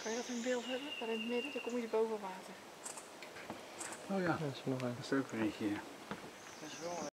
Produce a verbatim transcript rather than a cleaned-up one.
Kan je dat in beeld hebben? Daar in het midden, dan kom je boven water. Oh ja, dat is nog een. Dat is ook weer eentje.